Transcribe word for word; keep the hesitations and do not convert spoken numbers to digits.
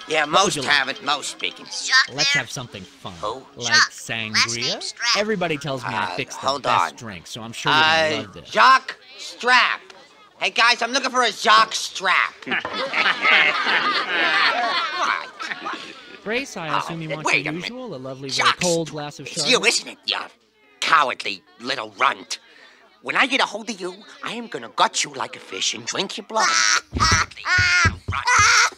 Yeah, most have it, most speaking. Let's have something fun. Oh. Like sangria? Everybody tells me I Uh, fix the hold best on. drink, so I'm sure you're gonna Uh, love this. Jock Strap. Hey, guys, I'm looking for a Jock Strap. What? Grace, I assume you Oh, want wait your a usual, a lovely, very Jock cold Strap. glass of It's you, Chardonnay? isn't it, you cowardly little runt? When I get a hold of you, I am gonna gut you like a fish and drink your blood. Cowardly little runt.